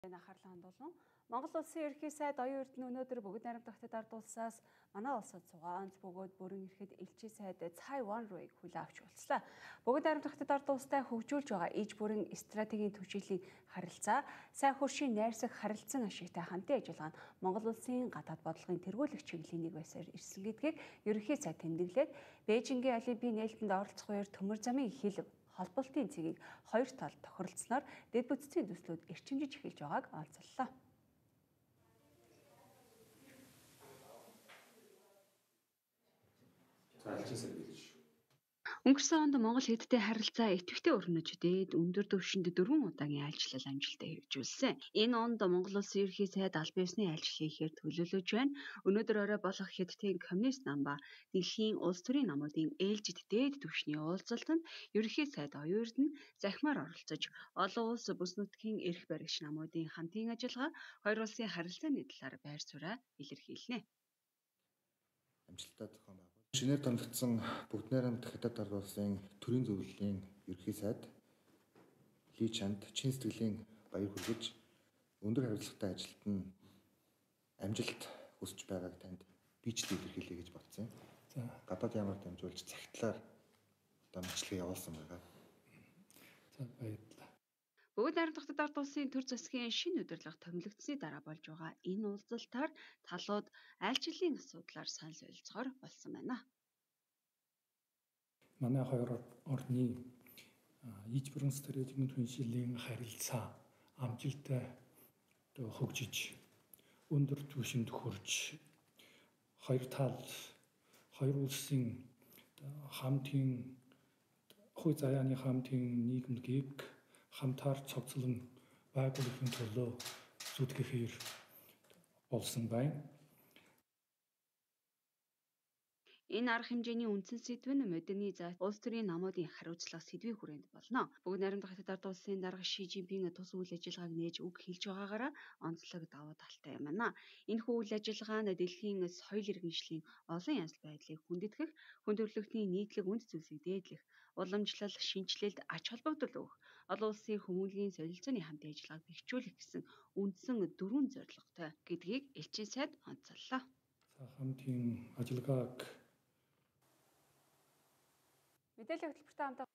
Анхаарлаа хандуулсан. Монгол улсын ерөнхий сайд оюун эрдэнэ өнөөдөр бүгд найрамдагтад ард улсаас манай улсад цугаан бөгөөд бүрэн ирэхэд элчийн сайд Цайван руу хүлээн авч болцлоо. Бүгд найрамдагтад ард улстай хөгжүүлж байгаа иж бүрэн стратегийн түвшилийн харилцаа, сайн хөршийн найрсаг харилцан ашигтай хамтын ажиллагаа нь Монгол улсын гадаад бодлогын тэргүүлэх чиглэлийн нэг байсаар ирсэн гэдгийг ерөнхий сайд тэмдэглээд Бээжингийн Олимпийн нээлтэнд оролцох үеэр төмөр замын хил холболтын цэгийг хоёр талд тохиролцсноор дэд бүтцийн төслүүд эрчимжиж эхэлж байгааг онцоллоо. Өнгөрсөн онд Монгол Хэдтэй харилцаа идэвхтэй өрнөж дээд өндөр түвшинд 4 удаагийн айлчлал амжилттай хэрэгжүүлсэн. Энэ онд Монгол улсын ерөнхий сайд албан ёсны айлчлал хийхээр төлөвлөж байна. Өнөөдөр орой болох Хэдтийн коммунист нам ба дэлхийн улс төрийн намуудын ээлжид дээд түвшний уулзалтанд ерөнхий сайд оюун эрдэнэ захимаар оролцож, олон улс бүс нутгийн эрх баригч намуудын хамтын ажиллагаа, хоёр улсын харилцааны талаар байр сууриа илэрхийлнэ. Амжилттай зохион байгуул. Шинээр томилогдсон бүгд найрамдах Хятад ард улсын төрийн зөвлөлийн ерөнхий сайд Ли Чанд чин сэтгэлийн баяр хүргэж өндөр хариуцлагатай ажилд нь амжилт хүсэж байгааг танд би ч илэрхийлье гэж бодсон. За гадаад ямар дамжуулж цагтлаар одоо мэдлэгээ явуулсан байгаа. За баярлалаа. Бүгд найрамдагтад ард улсын төр засгийн шинэ удирдлага томилогдсны дараа болж байгаа энэ уулзалтаар талууд айлчлалын асуудлаар санал солилцохоор болсон байна. Манай хоёр орны иж бүрэн стратегийн түвшилийн харилцаа амжилттай хөгжиж өндөр түвшинд хүрч хоёр тал хоёр улсын хамтын хувь заяаны хамтын нийгэмлэгийг хамтаар цогцлон байгуулахын төлөө зүтгэхээр болсон байна. Энэ арга хэмжээний үндсэн сэдв нь модернизаци, улс төрийн намуудын хариуцлага сэдвийн хүрээнд болно. Бүгд найрамдагтад ард улсын дарга Ши Жинпинг тус үйл ажиллагааг нээж үг хэлж байгаагаараа онцлог давуу талтай юм байна. Энэхүү үйл ажиллагаа нь дэлхийн соёл иргэншлийн олон янзал байдлыг хүндэтгэх, хүн төрөлхтний нийтлэг үнд зүйлсийг дээдлэх, уламжлал, шинжилэлд ач холбогдол өгөх, олон улсын хүмүүнлэгийн солилцооны хамтын ажиллагааг бэхжүүлэх гэсэн үндсэн 4 зорилготой гэдгийг элчин сайд онцоллоо. Хамтын ажиллагааг мэдээлэл хөтөлбөртэй хамт